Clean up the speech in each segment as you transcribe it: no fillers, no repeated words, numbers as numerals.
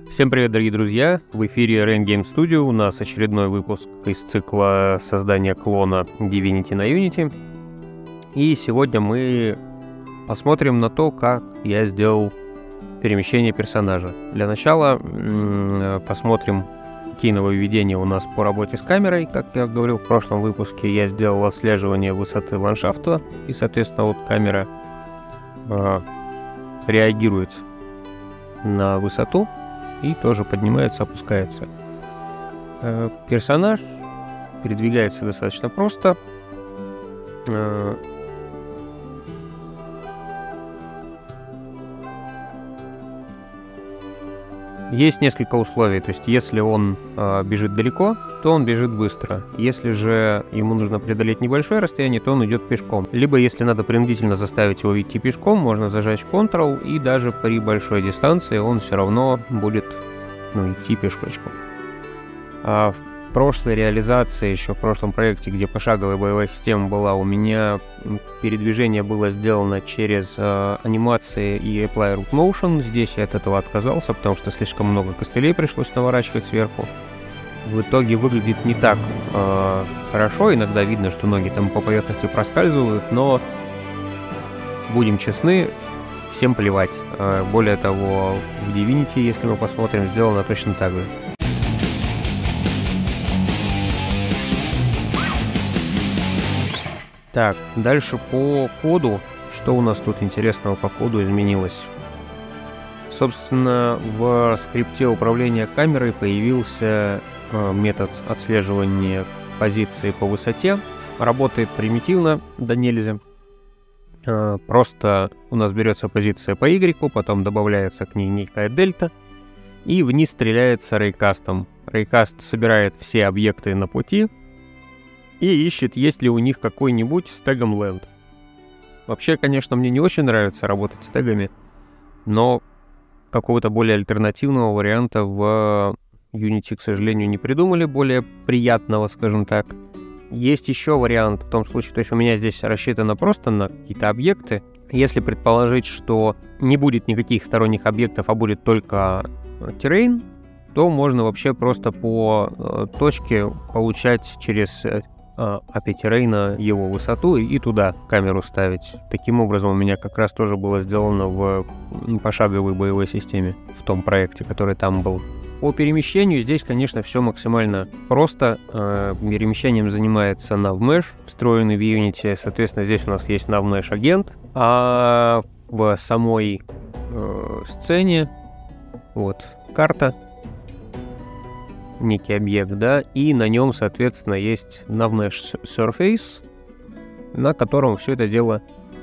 Всем привет, дорогие друзья! В эфире Rain Game Studio. У нас очередной выпуск из цикла создания клона Divinity на Unity. И сегодня мы посмотрим на то, как я сделал перемещение персонажа. Для начала посмотрим, какие нововведения у нас по работе с камерой. Как я говорил в прошлом выпуске, я сделал отслеживание высоты ландшафта, и, соответственно, вот камера реагирует на высоту и тоже поднимается, опускается. Персонаж передвигается достаточно просто. Есть несколько условий, то есть если он бежит далеко, то он бежит быстро. Если же ему нужно преодолеть небольшое расстояние, то он идет пешком. Либо если надо принудительно заставить его идти пешком, можно зажать Ctrl, и даже при большой дистанции он все равно будет идти пешком. А в прошлой реализации, еще в прошлом проекте, где пошаговая боевая система была, у меня передвижение было сделано через анимации и Apply Root Motion. Здесь я от этого отказался, потому что слишком много костылей пришлось наворачивать сверху. В итоге выглядит не так хорошо, иногда видно, что ноги там по поверхности проскальзывают, но, будем честны, всем плевать. Более того, в Divinity, если мы посмотрим, сделано точно так же. Так, дальше по коду. Что у нас тут интересного по коду изменилось? Собственно, в скрипте управления камерой появился метод отслеживания позиции по высоте. Работает примитивно, да нельзя. Просто у нас берется позиция по Y, потом добавляется к ней некая дельта, и вниз стреляется рейкастом. Рейкаст собирает все объекты на пути и ищет, есть ли у них какой-нибудь с тегом land. Вообще, конечно, мне не очень нравится работать с тегами, но какого-то более альтернативного варианта в Unity, к сожалению, не придумали, более приятного, скажем так. Есть еще вариант в том случае, то есть у меня здесь рассчитано просто на какие-то объекты. Если предположить, что не будет никаких сторонних объектов, а будет только terrain, то можно вообще просто по точке получать через API terrain его высоту и туда камеру ставить. Таким образом у меня как раз тоже было сделано в пошаговой боевой системе, в том проекте, который там был. По перемещению здесь, конечно, все максимально просто. Перемещением занимается NavMesh, встроенный в Unity. Соответственно, здесь у нас есть NavMesh агент. А в самой сцене вот карта, некий объект, да, и на нем, соответственно, есть NavMesh Surface, на котором все это дело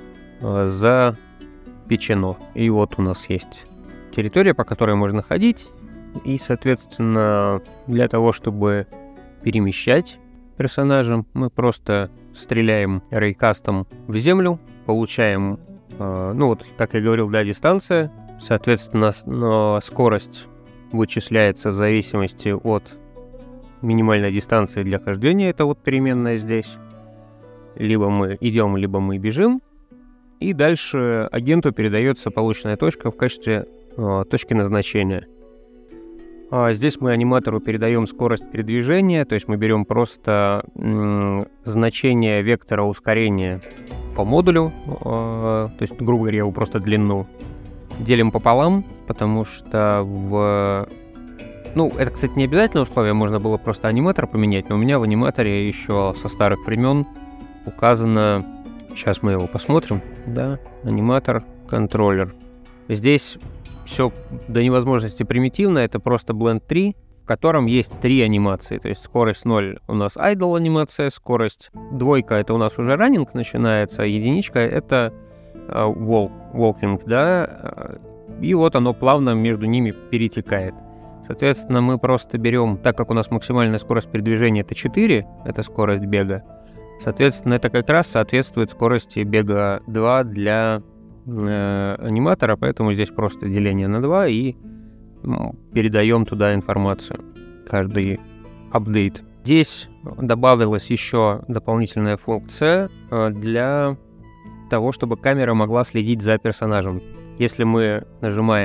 запечено. И вот у нас есть территория, по которой можно ходить. И, соответственно, для того, чтобы перемещать персонажа, мы просто стреляем рейкастом в землю, получаем, как я говорил, дистанция. Соответственно, скорость вычисляется в зависимости от минимальной дистанции для хождения. Это вот переменная здесь. Либо мы идем, либо мы бежим. И дальше агенту передается полученная точка в качестве точки назначения. Здесь мы аниматору передаем скорость передвижения, то есть мы берем просто значение вектора ускорения по модулю, то есть, грубо говоря, его просто длину, делим пополам, потому что это, кстати, не обязательное условие, можно было просто аниматор поменять, но у меня в аниматоре еще со старых времен указано, сейчас мы его посмотрим, да, аниматор, контроллер. Здесь все до невозможности примитивно, это просто Blend 3, в котором есть 3 анимации, то есть скорость 0 у нас idle анимация, скорость 2 это у нас уже running начинается, а 1 это walking, да, и вот оно плавно между ними перетекает. Соответственно, мы просто берем, так как у нас максимальная скорость передвижения это 4, это скорость бега, соответственно, это как раз соответствует скорости бега 2 для аниматора, поэтому здесь просто деление на 2 и передаем туда информацию, каждый апдейт. Здесь добавилась еще дополнительная функция для того, чтобы камера могла следить за персонажем. Если мы нажимаем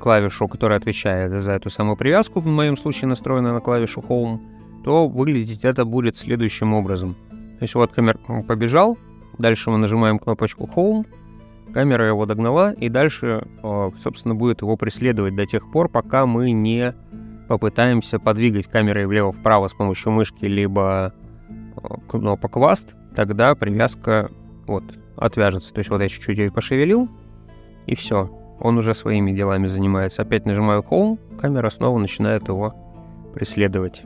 клавишу, которая отвечает за эту самую привязку, в моем случае настроена на клавишу Home, то выглядеть это будет следующим образом. То есть вот камера побежал, дальше мы нажимаем кнопочку Home, камера его догнала, и дальше, собственно, будет его преследовать до тех пор, пока мы не попытаемся подвигать камерой влево-вправо с помощью мышки либо кнопок WASD, тогда привязка вот отвяжется. То есть вот я чуть-чуть ее пошевелил, и все, он уже своими делами занимается. Опять нажимаю Home, камера снова начинает его преследовать.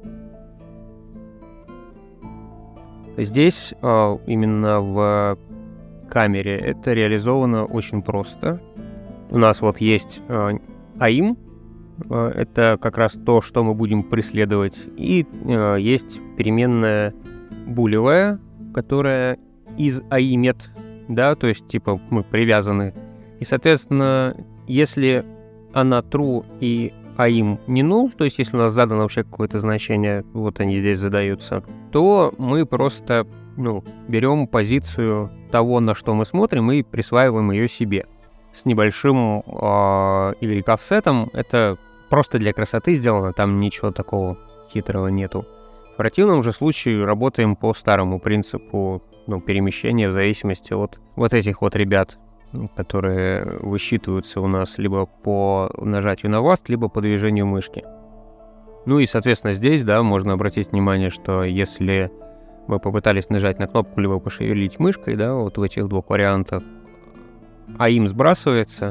Здесь именно в камере это реализовано очень просто. У нас вот есть AIM, это как раз то, что мы будем преследовать, и есть переменная булевая, которая из AIMET, да, то есть типа мы привязаны. И, соответственно, если она true и AIM не null, то есть если у нас задано вообще какое-то значение, вот они здесь задаются, то мы просто берем позицию того, на что мы смотрим, и присваиваем ее себе. С небольшим Y-офсетом. Это просто для красоты сделано, там ничего такого хитрого нету. В противном же случае работаем по старому принципу перемещения в зависимости от вот этих вот ребят, которые высчитываются у нас либо по нажатию на WASD, либо по движению мышки. Ну и, соответственно, здесь, да, можно обратить внимание, что если вы попытались нажать на кнопку, либо пошевелить мышкой, да, вот в этих двух вариантах, AIM сбрасывается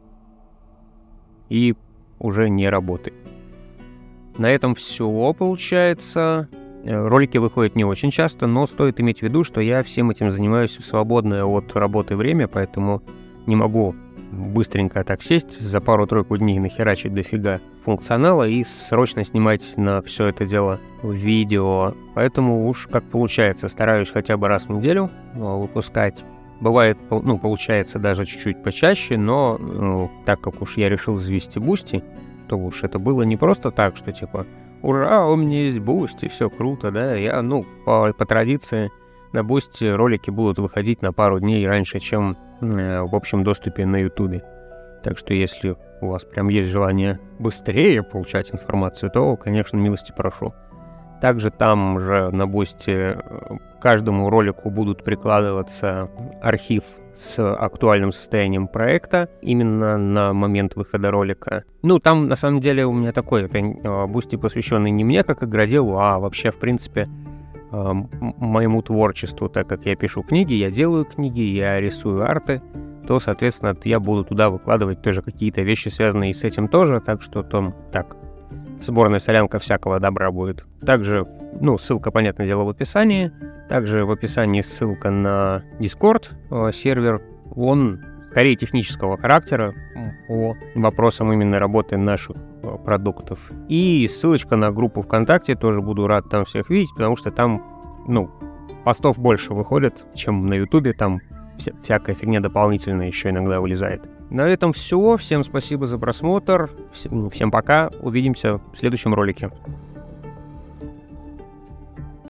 и уже не работает. На этом все получается. Ролики выходят не очень часто, но стоит иметь в виду, что я всем этим занимаюсь в свободное от работы время, поэтому не могу быстренько так сесть, за пару-тройку дней нахерачить дофига функционала и срочно снимать на все это дело видео. Поэтому уж как получается, стараюсь хотя бы раз в неделю выпускать. Бывает, получается даже чуть-чуть почаще, но так как уж я решил завести Boosty, что уж это было не просто так, что типа «Ура, у меня есть Boosty, все круто», да, я, по традиции на Boosty ролики будут выходить на пару дней раньше, чем в общем доступе на YouTube. Так что если у вас прям есть желание быстрее получать информацию, то, конечно, милости прошу. Также там же на Boosty к каждому ролику будут прикладываться архив с актуальным состоянием проекта именно на момент выхода ролика. Там на самом деле у меня такой Boosty, посвященный не мне как игроделу, а вообще, в принципе, моему творчеству, так как я пишу книги, я делаю книги, я рисую арты, то, соответственно, я буду туда выкладывать тоже какие-то вещи, связанные с этим тоже, так что там так. Сборная солянка всякого добра будет. Также, ссылка, понятное дело, в описании. Также в описании ссылка на Discord сервер. Он скорее технического характера по вопросам именно работы наших продуктов. И ссылочка на группу ВКонтакте. Тоже буду рад там всех видеть, потому что там, постов больше выходит, чем на Ютубе. Там всякая фигня дополнительная еще иногда вылезает. На этом все. Всем спасибо за просмотр. Всем пока. Увидимся в следующем ролике.